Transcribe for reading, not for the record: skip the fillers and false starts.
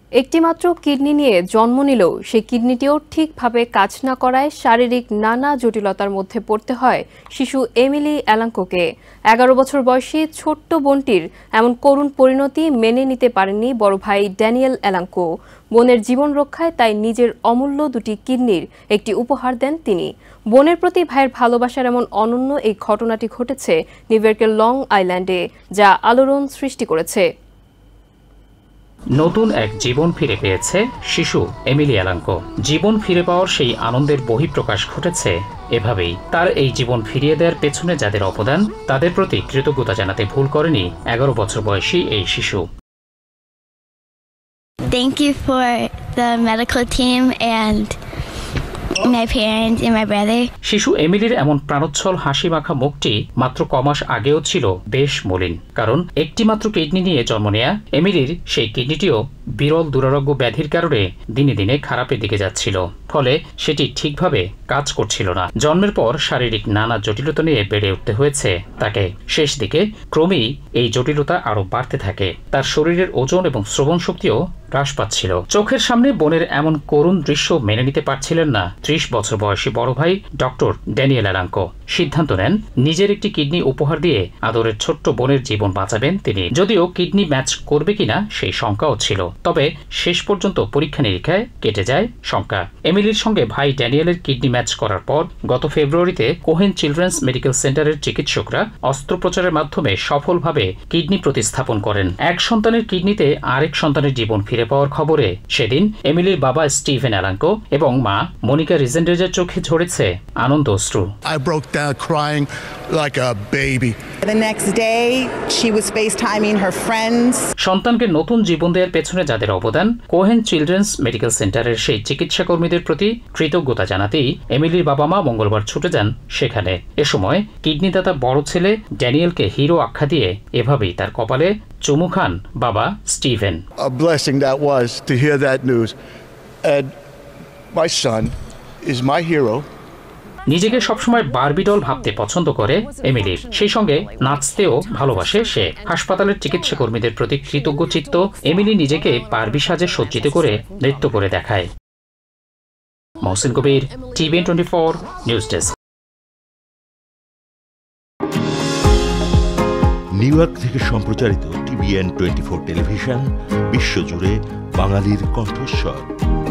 একটিমাত্র কিডনি নিয়ে জন্ম নিলেও সেই কিডনিটিও ঠিকভাবে কাজ না করায় শারীরিক নানা জটিলতার মধ্যে পড়তে হয় শিশু এমিলি অ্যালাঙ্কোকে। ১১ বছর বয়সী ছোট্ট বোনটির এমন করুণ পরিণতি মেনে নিতে পারেননি বড় ভাই ড্যানিয়েল অ্যালাঙ্কো। বোনের জীবন রক্ষায় তাই নিজের অমূল্য দুটি কিডনির একটি উপহার দেন তিনি। বোনের প্রতি ভাইয়ের ভালোবাসার এমন অনন্য এই ঘটনাটি ঘটেছে নিউ ইয়র্কের লং আইল্যান্ডে, যা আলোড়ন সৃষ্টি করেছে। নতুন এক জীবন ফিরে পেয়েছে শিশু এমিলি অ্যালাঙ্কো। জীবন ফিরে পাওয়ার সেই আনন্দের বহিঃপ্রকাশ ঘটেছে এভাবেই। তার এই জীবন ফিরিয়ে দেওয়ার পেছনে যাদের অবদান, তাদের প্রতি কৃতজ্ঞতা জানাতে ভুল করেনি ১১ বছর বয়সী এই শিশু। Thank you for the medical team and my parents and my brother. শিশু এমিলির এমন প্রাণোচ্ছল হাসি মাখা মুখটি মাত্র কমাস আগেও ছিল বেশ মলিন। কারণ একটিমাত্র কিডনি নিয়ে জন্ম নেয়া এমিলির সেই কিডনিটিও বিরল দুরারোগ্য ব্যাধির কারণে দিনে দিনে খারাপের দিকে যাচ্ছিল। ফলে সেটি ঠিকভাবে কাজ করছিল না। জন্মের পর শারীরিক নানা জটিলতা নিয়ে বেড়ে উঠতে হয়েছে তাকে। শেষ দিকে ক্রমেই এই জটিলতা আরো বাড়তে থাকে। তার শরীরের ওজন এবং শ্রবণ শক্তিও হ্রাস পাচ্ছিল। চোখের সামনে বোনের এমন করুণ দৃশ্য মেনে নিতে পারছিলেন না ৩০ বছর বয়সী বড় ভাই ডক্টর ড্যানিয়েল অ্যালাঙ্কো। সিদ্ধান্ত নেন নিজের একটি কিডনি উপহার দিয়ে আদরের ছোট্ট বোনের জীবন বাঁচাবেন তিনি। যদিও কিডনি ম্যাচ করবে কিনা সেই শঙ্কাও ছিল, তবে শেষ পর্যন্ত পরীক্ষা নিরীক্ষায় কেটে যায় শঙ্কা। এমিলির সঙ্গে ভাই ড্যানিয়েলের কিডনি ম্যাচ করার পর গত ফেব্রুয়ারিতে কোহেন চিলড্রেন্স মেডিকেল সেন্টারের চিকিৎসকরা অস্ত্রোপচারের মাধ্যমে সফলভাবে কিডনি প্রতিস্থাপন করেন। এক সন্তানের কিডনিতে আরেক সন্তানের জীবন ফিরে পাওয়ার খবরে সেদিন এমিলির বাবা স্টিভেন অ্যালাঙ্কো এবং মা মনিকা রিজেন্ডেজের চোখে ঝরেছে আনন্দ অশ্রু। I broke down crying like a baby. The next day she was FaceTiming her friends. সন্তানকে নতুন জীবন দেওয়ার পেছনে যাদের অবদান, কোহেন চিলড্রেন্স মেডিকেল সেন্টারের সেই চিকিৎসা কর্মীদের প্রতি কৃতজ্ঞতা জানাতেই এমিলির বাবা মা মঙ্গলবার ছুটে যান সেখানে। এ সময় কিডনিদাতা বড় ছেলে ড্যানিয়েলকে হিরো আখ্যা দিয়ে এভাবেই তার কপালে চুমু খান বাবা Steven. A blessing that was to hear that news. And my son is my hero. নিজেকে সবসময় বারবিডল ভাবতে পছন্দ করে এমিলির, সেই সঙ্গে নাচতেও ভালোবাসে সে। হাসপাতালের চিকিৎসা কর্মীদের প্রতি কৃতজ্ঞ চিত্ত এমিলি নিজেকে বারবি সাজে সজ্জিত করে নৃত্য করে দেখায়। Mohsin Kabir, TVN 24 news desk. New York থেকে সম্প্রচারিত টিভিএন 24 টেলিভিশন বিশ্বজুড়ে বাঙালির কণ্ঠস্বর।